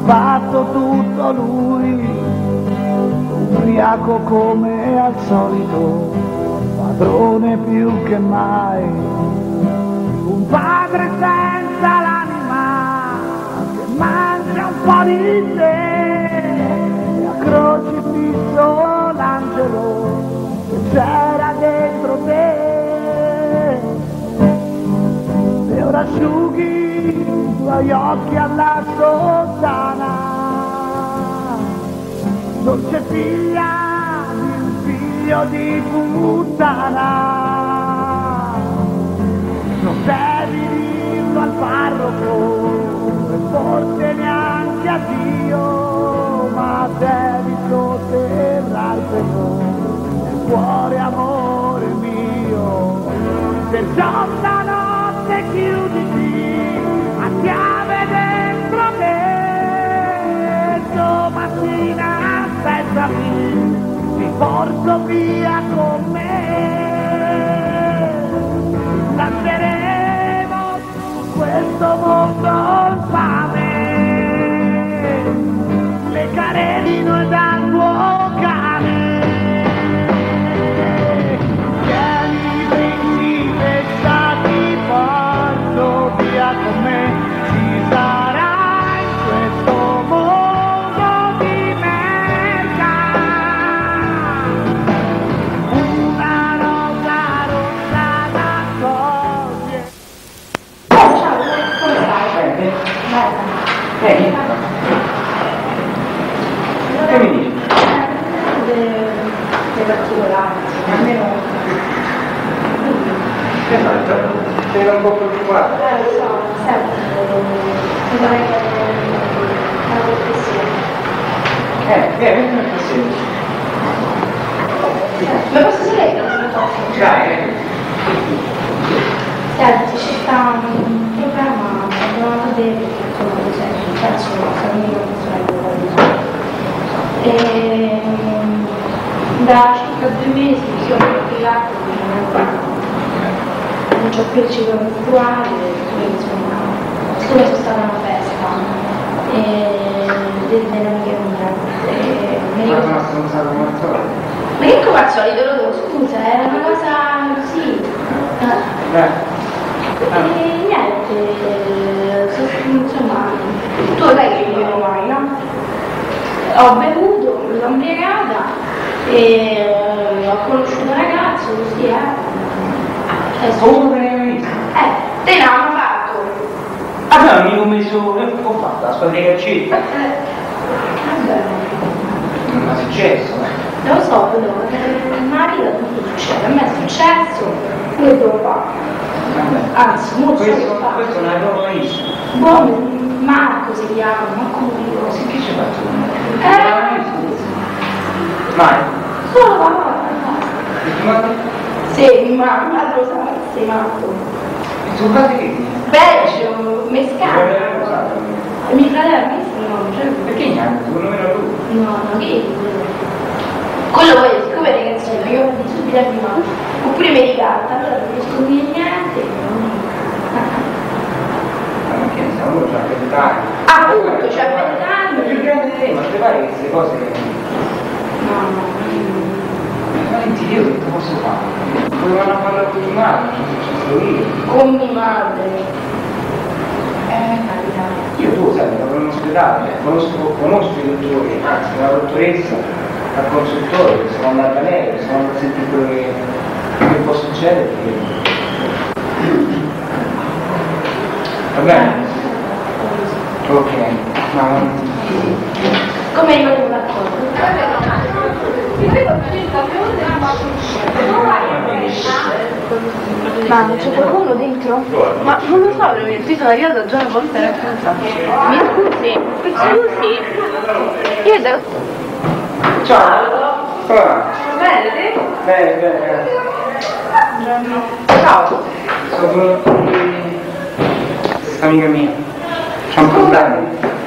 fatto tutto lui, ubriaco come al solito, padrone più che mai, un padre senza l'anima che mangia un po' di te, e a crocifisso l'angelo che c'era dentro te, e ora asciughi i tuoi occhi alla sottana, dolce figlia di un figlio di puttana. Non devi dirlo al parroco e forse neanche a Dio, ma devi sotterrartelo nel cuore, amore mio. Perciò stanotte chiuditi a chiave dentro te, domattina aspettami, ti porto via con me. Lasceremo questo mondo infame, le carenino dal tuo cane. Vieni, prendi, lasciati, porto via con me. Ci sarà in questo mondo di merda una rosa rossa da cogliere. Ciao, come stai? Bene. Bene. Che mi dici? Sei particolare, almeno... Che fai? Sei un po' preoccupato? Lo so, senti, vorrei che la depressione. Vieni in pazienza. Ma posso sapere che non sono troppo? Dai, Senti, ci sta un problema, abbiamo a vedere che insomma cos'è, penso che sia l'unica persona che vuole dire. Da circa 2 mesi mi sono impiegato non c'ho più il ciclo menstruale, quindi insomma, siccome sono stata a una festa delle amiche mie, ma sono stronzato come al solito. ma che come al solito lo do, scusa, era una cosa così. E niente, insomma, tu sai che io non mai, no? Ho bevuto, mi sono imbriagata e ho conosciuto un ragazzo così, Come me ne hai visto? te l'hanno fatto. Ah no, mi ho messo... ho fatto la squadra di calcetto. Vabbè. Non è successo, Lo so, però, il marito non succede, a me è successo, io devo fare. Anzi, molto devo fare. Questo non l'avevo mai visto. Boh, Marco si chiama, ma come io? Sì, che ci faccio? Non Eh? l'avevo mai visto. Mai. Solo la mamma. Ma Sì, ma lo sa, sei matto. tu fate che dici? Belgio, mescale. Mio fratello, no, cioè... Perché niente? Secondo me era tu. No, che quello voglio, siccome ragazzino, io ho di subito a prima, oppure mi ricatta, allora non riesco a dire niente. Ma che ne siamo? Uno c'ha 20 anni. Appunto, c'ha 20 anni. È più grande di te, ma ti pare che queste cose... No. Valenti, io che posso fare? Dovevano parlare con mia madre, non successo io. Con mia madre. Capita. Io tu sai, lavoro in ospedale, conosco i dottori, anzi la dottoressa, al consultore, che sono andata a lei, che sono andata a sentire quello che può succedere. Va bene? Ok, ma... Come io d'accordo? Ma c'è qualcuno dentro? Ma non lo so, qui sono arrivata già una volta e mi scusi, io devo... Ciao! Come va? Bene, te? Bene, bene, grazie. Ciao. Sono venuto qui... questa amica mia. C'è un problema.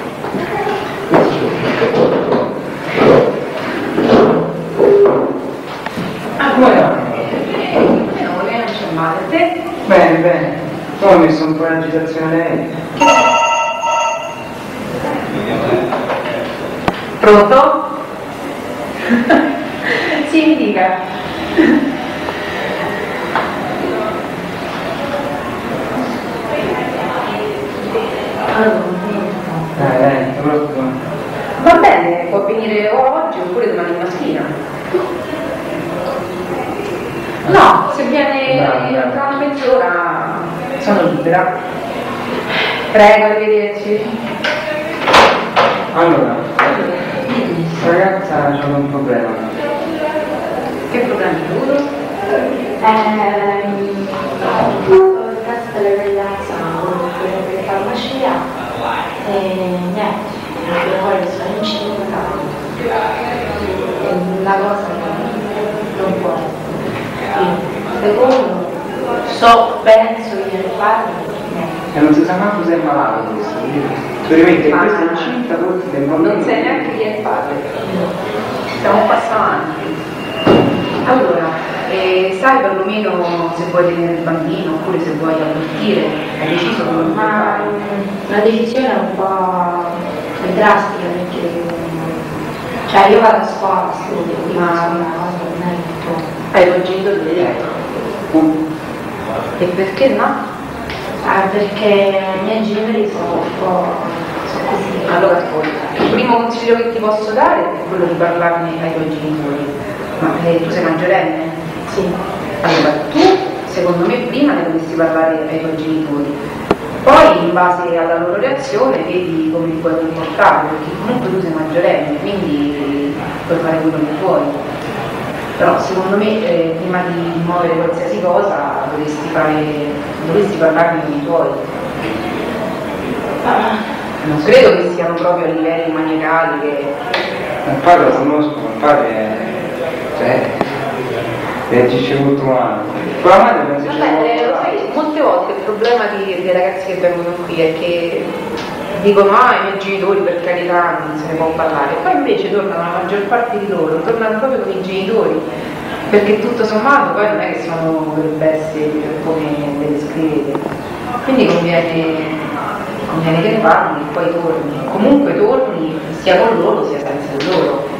Ah, come va? Non c'è male, te? Bene, bene. Poi ho messo un po' in agitazione lei. Pronto? Sì, mi dica. Dai, pronto. Va bene, può venire o oggi oppure domani mattina. No, se viene tra una mezz'ora sono libera. Prego, arrivederci. Allora, ragazza c'è un problema. Che problemi hai avuto? Il test della ragazza per farmacia e niente, poi sono incinta e la cosa non può. Secondo, penso di farlo, niente. E non si sa manco se è malato questo. Veramente, questa è incinta, tutti del mondo. Non sai neanche chi è il padre. Siamo un passo avanti. Allora, sai perlomeno se vuoi tenere il bambino oppure se vuoi abortire? Hai deciso come lo Ma fare? la decisione è un po' drastica perché cioè io vado a scuola, studio, quindi una cosa non è tutto. Hai i tuoi genitori l'hai detto? E perché no? Perché i miei genitori sono un po' così. Allora ascolta, il primo consiglio che ti posso dare è quello di parlarne ai tuoi genitori. Ma tu sei maggiorenne? Sì. Allora tu, secondo me, prima ne dovresti parlare ai tuoi genitori. Poi, in base alla loro reazione, vedi come ti puoi comportare, perché comunque tu sei maggiorenne, quindi puoi fare quello che vuoi. Però secondo me prima di muovere qualsiasi cosa dovresti parlarne con i tuoi. Non credo che siano proprio a livelli maniacali che... Il padre lo conosco, il padre reagisce molto male. Con la madre non si Vabbè, lo sai, molte volte il problema dei ragazzi che vengono qui è che dicono i miei genitori per carità non se ne può parlare, poi invece tornano la maggior parte di loro, tornano proprio con i genitori, perché tutto sommato poi non è che sono delle bestie come le descrivete, quindi conviene che ne parli e poi torni, comunque torni sia con loro sia senza di loro.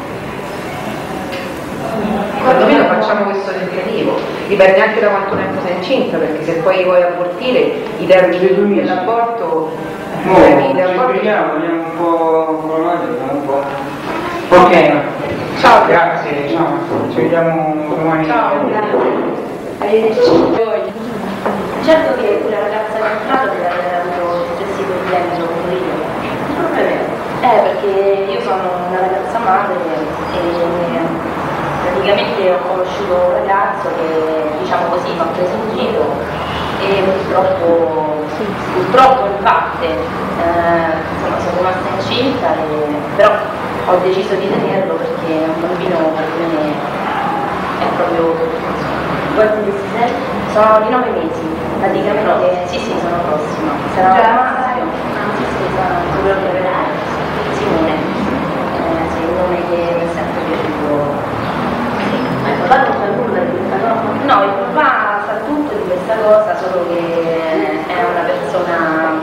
Quantomeno facciamo questo tentativo, dipende anche da quanto tempo sei incinta, perché se poi vuoi abortire i termini dell'aborto vediamo un po' con la madre, un po'. Ok, Ciao, grazie, ciao, ci vediamo domani. Ciao, Arrivederci. Certo che la ragazza che è entrata deve aver avuto stessi problemi come io. Il problema è perché io sono una ragazza madre e praticamente ho conosciuto un ragazzo che, diciamo così, mi ha preso in giro e purtroppo in parte insomma, sono rimasta incinta, però ho deciso di tenerlo perché è un bambino per me è proprio... Quanti mesi sei? Sono di 9 mesi, praticamente, sì, sono prossima. Sarà un maschio, sì, sarà un vedere. Simone, sì, un nome che mi è sempre piaciuto. Ma il papà non sa nulla di questa cosa? No, il papà sa tutto di questa cosa, solo che è una persona,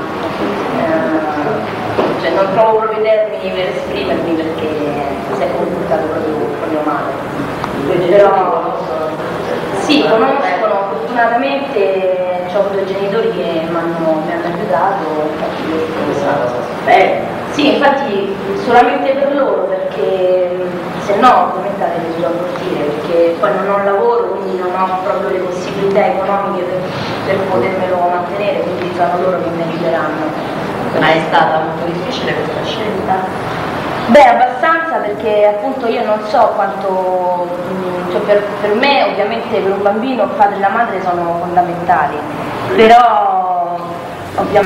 cioè non trovo proprio i termini per esprimermi perché si è comportato proprio male. Però sì, conoscono, fortunatamente ho avuto i genitori che mi hanno aiutato, infatti questa cosa. Sì, infatti solamente per loro, perché se no ovviamente avrei dovuto abortire, perché poi non ho lavoro, quindi non ho proprio le possibilità economiche per potermelo mantenere, quindi sono loro che mi aiuteranno. Ma è stata molto difficile questa scelta? Beh, abbastanza, perché appunto io non so quanto, cioè per me ovviamente per un bambino il padre e la madre sono fondamentali, però ovviamente